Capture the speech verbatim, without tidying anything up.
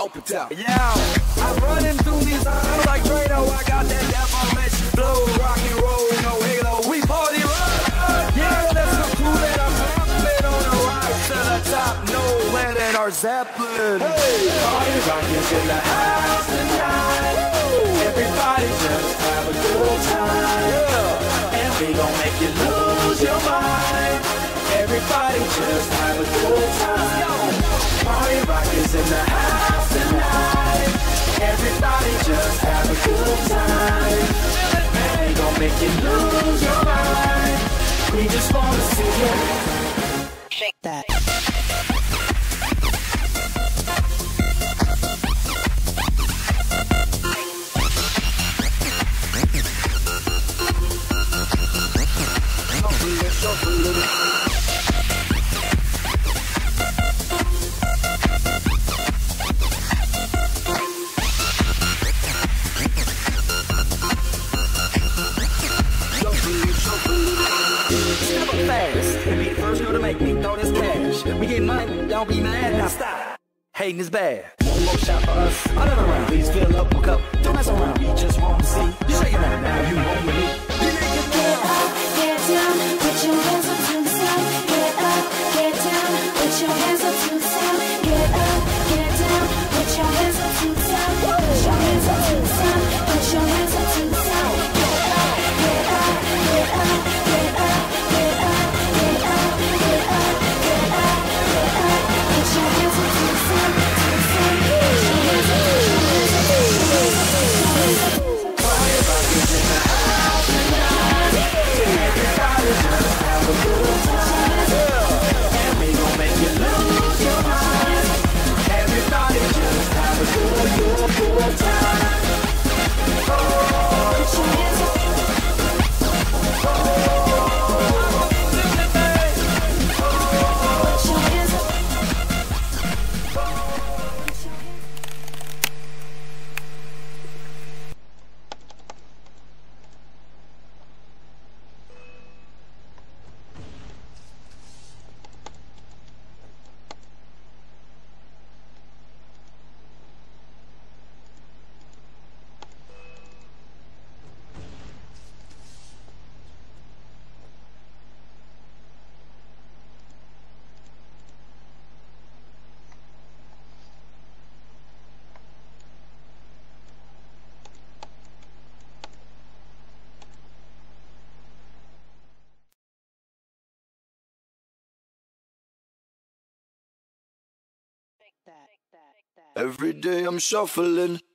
open top. Yeah, I'm running through these halls like Drano. I got that devilish flow, rock and roll, no halo. We party rock. Yeah, that's the crew that I'm rocking on the rise to the top. No Lennon or Zeppelin. Hey, party rockers in the house tonight. Everybody just have a good time. Yeah, and we gon' make you lose your mind. Everybody just have a good time. Party rockers in the house tonight. Everybody just have a good time. And they gon' make you lose your mind. We just wanna see you shake that. We get money, don't be mad, now stop. Hating is bad. One more shot for us, another round. Please fill up a cup, don't mess around. We just want to see you shake it out. Now you home with me. Get up, get down, put your hands up to the sound. Get up, get down, put your hands up to the sound. Get up, get down, put your hands up to the sound. Put your hands up to the sound. Put your hands up to the sound. Get up, get up, get up, get up, get up, get up, get up, get up, get up. Put your hands up to the sound, to the sound. Put your hands up, put your hands up, put your hands up. Party rockers in the house tonight. Everybody just have a good time. And we gon' make you lose your mind. Everybody just have a good, good, good time. Oh, put your hands up. Oh, put your hands up. Every day I'm shuffling,